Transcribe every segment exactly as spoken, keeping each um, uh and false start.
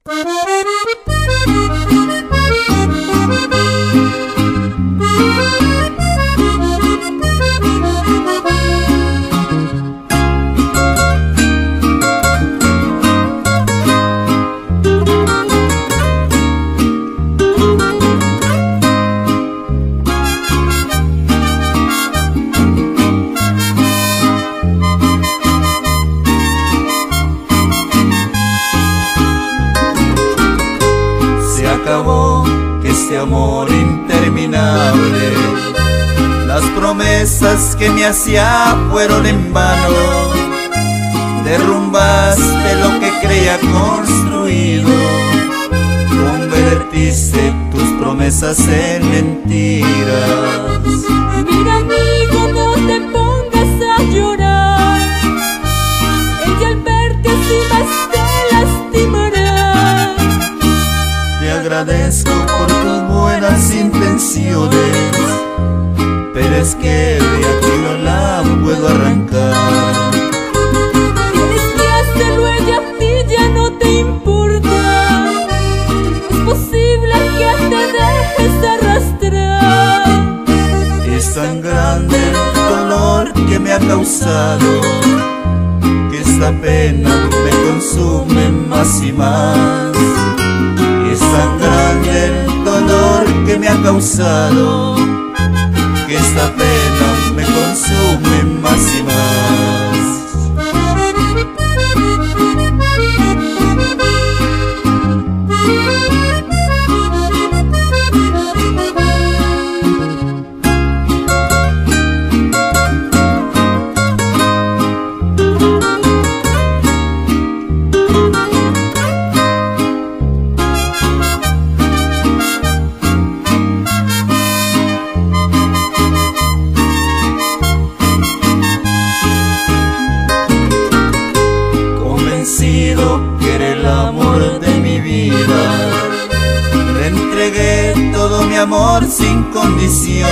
Este amor interminable, las promesas que me hacía fueron en vano. Derrumbaste lo que creía construido, convertiste tus promesas en mentiras. Mira, amigo, no te pongas a llorar, ella al verte así más te lastimará. Te agradezco por tus buenas intenciones, pero es que de aquí no la puedo arrancar. Tienes que hacerlo, ella a ti ya no te importa. Es posible que te dejes arrastrar. Es tan grande el dolor que me ha causado, que esta pena me consume más y más. Es tan grande el dolor que me ha causado, que esta pena me consume más y más. Que era el amor de mi vida, le entregué todo mi amor sin condición.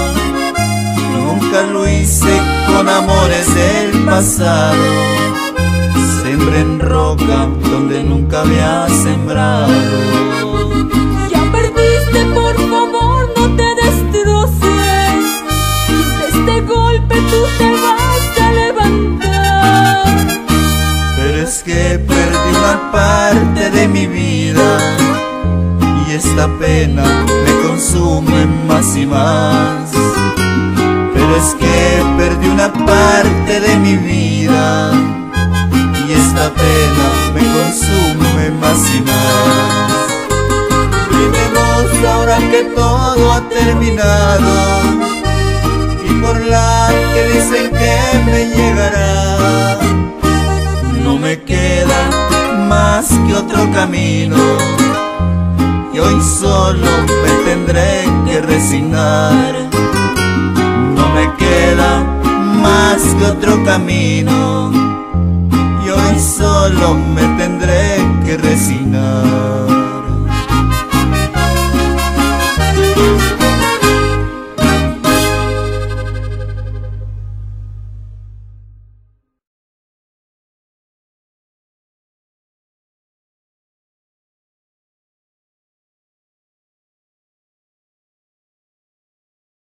Nunca lo hice con amores del pasado, sembré en roca donde nunca había sembrado. Ya perdiste, por favor no te destroces, de este golpe tú te vas a levantar. Pero es que perdí una parte de mi vida y esta pena me consume más y más. Pero es que perdí una parte de mi vida y esta pena me consume más y más. Vivimos ahora que todo ha terminado, y por la que dicen que me llegará, no me queda más que otro camino, y hoy solo me tendré que resignar. No me queda más que otro camino, y hoy solo me tendré que resignar.